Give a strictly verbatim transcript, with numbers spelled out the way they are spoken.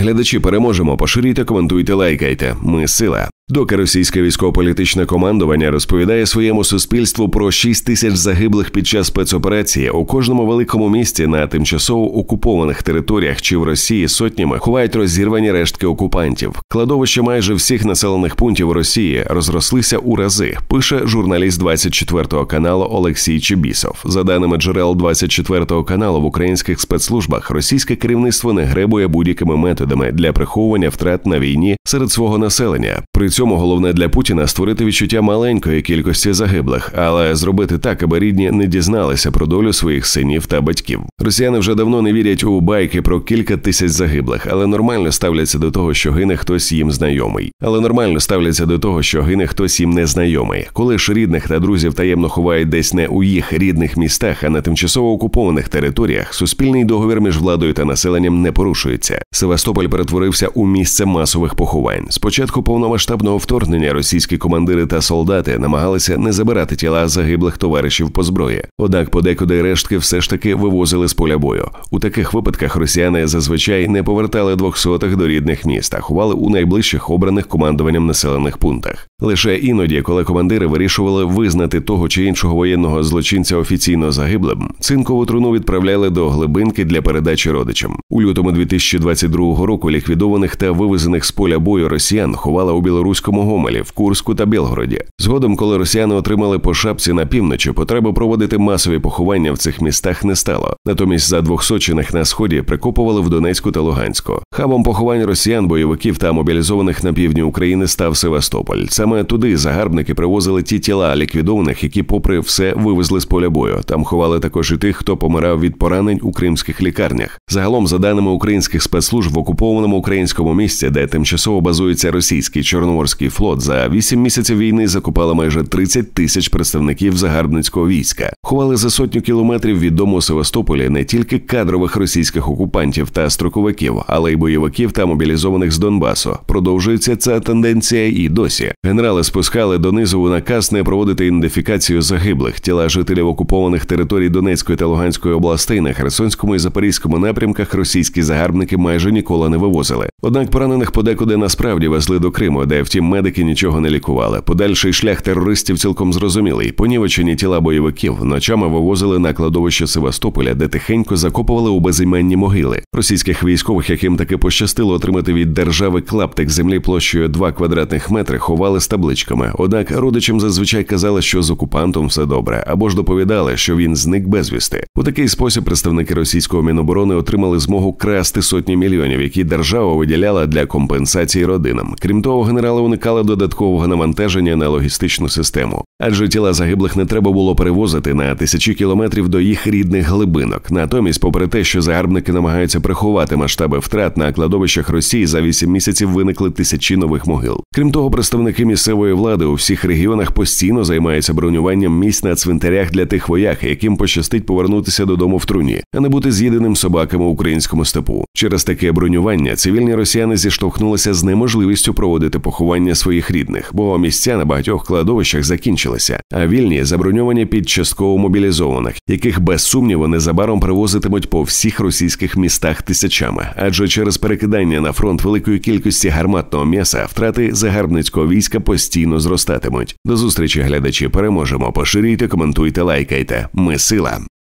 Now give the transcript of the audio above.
Глядачі, переможемо, поширюйте, коментуйте, лайкайте. Ми сила. Доки російське військово-політичне командування розповідає своєму суспільству про шість тисяч загиблих під час спецоперації, у кожному великому місті на тимчасово окупованих територіях чи в Росії сотнями ховають розірвані рештки окупантів. Кладовища майже всіх населених пунктів Росії розрослися у рази, пише журналіст двадцять четвертого каналу Олексій Чебісов. За даними джерел двадцять четвертого каналу, в українських спецслужбах російське керівництво не гребує будь-якими методами для приховування втрат на війні серед свого населення. При цьому головне для Путіна – створити відчуття маленької кількості загиблих, але зробити так, аби рідні не дізналися про долю своїх синів та батьків. Росіяни вже давно не вірять у байки про кілька тисяч загиблих, але нормально ставляться до того, що гине хтось їм знайомий. Але нормально ставляться до того, що гине хтось їм незнайомий. Коли ж рідних та друзів таємно ховають десь не у їх рідних містах, а на тимчасово окупованих територіях, суспільний договір між владою та населенням не порушується. Севастополь перетворився у місце масових поховань. Спочатку повномасштабного вторгнення російські командири та солдати намагалися не забирати тіла загиблих товаришів по зброї. Однак подекуди рештки все ж таки вивозили з поля бою. У таких випадках росіяни зазвичай не повертали двохсотих до рідних міст, а ховали у найближчих обраних командуванням населених пунктах. Лише іноді, коли командири вирішували визнати того чи іншого воєнного злочинця офіційно загиблим, цинкову труну відправляли до глибинки для передачі родичам. У лютому дві тисячі двадцять другого року ліквідованих та вивезених з поля бою росіян ховали у Білоруському Гомелі, в Курську та Білгороді. Згодом, коли росіяни отримали по шапці на півночі, потреби проводити масові поховання в цих містах не стало. Натомість за двохсотчиних на сході прикопували в Донецьку та Луганську. Хабом поховань росіян, бойовиків та мобілізованих на півдні України став Севастополь. Саме туди загарбники привозили ті тіла ліквідованих, які попри все вивезли з поля бою. Там ховали також і тих, хто помирав від поранень у кримських лікарнях. Загалом, за даними українських спецслужб, в окупованому українському місті, де тимчасово базується російський Чорноморський флот, за вісім місяців війни закопали майже тридцять тисяч представників загарбницького війська. Ховали за сотню кілометрів від дому Севастополі не тільки кадрових російських окупантів та строковиків, але й бойовиків та мобілізованих з Донбасу. Продовжується ця тенденція і досі. Генерали спускали донизу у наказ не проводити ідентифікацію загиблих. Тіла жителів окупованих територій Донецької та Луганської областей на Херсонському і Запорізькому напрямках російські загарбники майже ніколи не вивозили. Однак поранених подекуди насправді везли до Криму, де, втім, медики нічого не лікували. Подальший шлях терористів цілком зрозумілий. Понівечені тіла бойовиків ночами вивозили на кладовище Севастополя, де тихенько закопували у безіменні могили. Російських військових, яким таки пощастило отримати від держави клаптик землі площею два квадратних метри, ховали з табличками. Однак родичам зазвичай казали, що з окупантом все добре, або ж доповідали, що він зник безвісти. У такий спосіб представники російського Міноборони отримали змогу красти сотні мільйонів, які держава виділяла для компенсації родинам. Крім того, генерали уникали додаткового навантаження на логістичну систему. Адже тіла загиблих не треба було перевозити на тисячі кілометрів до їх рідних глибинок. Натомість, попри те, що загарбники намагаються приховати масштаби втрат, на кладовищах Росії за вісім місяців виникли тисячі нових могил. Крім того, представники місцевої влади у всіх регіонах постійно займаються бронюванням місць на цвинтарях для тих вояк, яким пощастить повернутися додому в труні, а не бути з'їденим собаками в українському степу. Через таке бронювання цивільні росіяни зіштовхнулися з неможливістю проводити поховання своїх рідних, бо місця на багатьох кладовищах закінчилися, а вільні заброньовані під частково мобілізованих, яких без сумніву незабаром привозитимуть по всіх російських містах тисячами. Адже через перекидання на фронт великої кількості гарматного м'яса втрати загарбницького війська постійно зростатимуть. До зустрічі, глядачі, переможемо. Поширюйте, коментуйте, лайкайте. Ми сила.